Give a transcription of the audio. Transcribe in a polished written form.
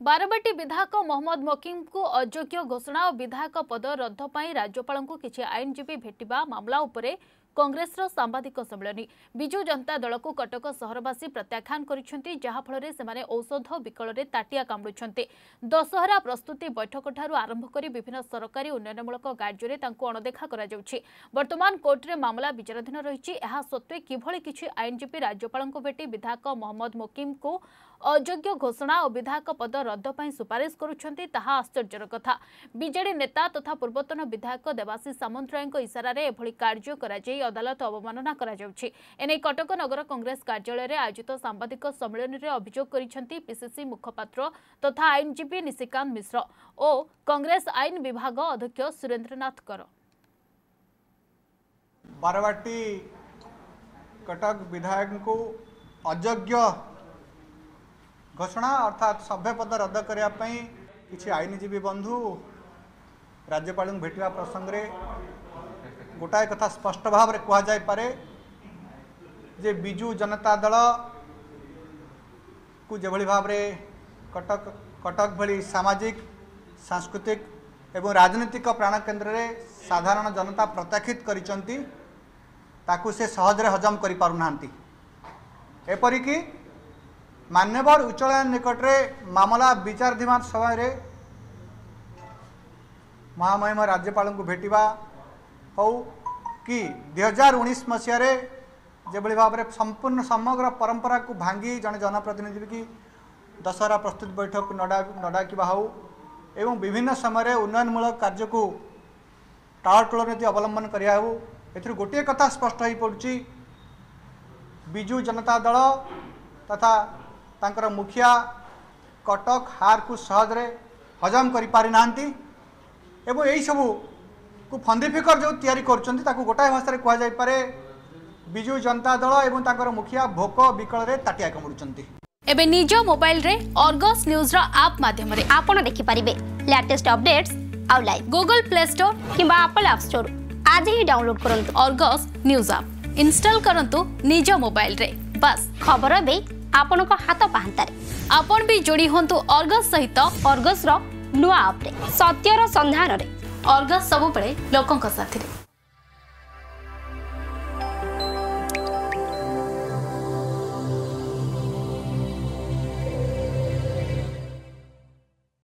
बारवाटी विधायक मोहम्मद मोकिम को अयोग्य घोषणा और विधायक पद रद्द पर राज्यपाल को किसी आईनजीवी भेटिबा मामला उपरे कांग्रेस सांबादिक सम्मेलन विजु जनता दल को कटक सहरवासी प्रत्याख्यान करिसेंति जहाफल से औषध विकल ताटिया कामुड़ुंट दशहरा प्रस्तुति बैठक ठारू आरंभ कर विभिन्न सरकारी उन्नयनमूलक कार्य अणदेखा वर्तमान कोर्टे मामला विचाराधीन रही सत्वे किभली किछि आईनजीवी राज्यपाल भेटी विधायक मोहम्मद मोकिम को अयोग्य घोषणा और विधायक पद रद्द पर सुपारिश करुछंती ताहा आश्चर्यर कथा। बीजेडी नेता तथा पूर्वतन विधायक देवाशीष सामंतराय इशारा एभली कार्य कराई अदालत अवमानना एने कटक नगर कांग्रेस कार्यालय में आयोजित सांबादिक सम्मेलन में अभियोग करिसेंती पीसीसी मुखपात्र तथा आईनजीवी निशिकांत मिश्र और कांग्रेस आईन विभाग अध्यक्ष सुरेंद्रनाथ कर। बारवाटी कटक विधायक को अयोग्य घोषणा अर्थात सभ्य पद रद्द करने किसी आईनजीवी बंधु राज्यपाल भेटा प्रसंग में गोटाए कथा स्पष्ट भाव में कहुपे जे बिजु जनता दल को जो भाव में कटक भली सामाजिक सांस्कृतिक एवं राजनीतिक प्राण केन्द्र में साधारण जनता प्रत्याखित करिसंती ताकू से सहजरे हजम करि पारुना एपरिकी मान्यवर उच्च न्यायालय निकट में मामला विचाराधीन समय महामहिम राज्यपाल को भेटिबा हो कि 2019 मसीह जो भाव में संपूर्ण समग्र परंपरा को भांगी जड़े जनप्रतिनिधि की दशहरा प्रस्तुति बैठक नडाकिबा हो एवं विभिन्न समय उन्नयनमूलक कार्य को टालटोल नीति अवलंबन करिया हो एथि गोटे कथा स्पष्ट हो पड़ुछि बिजु जनता दल तथा तांकर मुखिया कटक हार को सहजरे हजम करि पारि नांती एवं यही सबू को फंदी फिकर जो तैयारी करछंती ताकू गोटाए भाषा कह जाय पारे बिजु जनता दल एवं तांकर मुखिया भोक विकल रे ताटिया कामुड़ुंती। एबे निज मोबाइल रे अर्गस न्यूज रा ऐप माध्यम रे आपण देखि परिबे लेटेस्ट अपडेट्स आउ लाइव गूगल प्ले स्टोर किंबा एप्पल ऐप स्टोर आज ही डाउनलोड करंतु अर्गस न्यूज ऐप इंस्टॉल करंतु निज मोबाइल रे बस खबर बे आपण को हाथ पाहंतारे आपण भी जोड़ी होंतु अर्गस सहित अर्गस रो नुआ ऐप रे सत्यर संधान रे अर्गस सब बळे लोकंक साथी रे।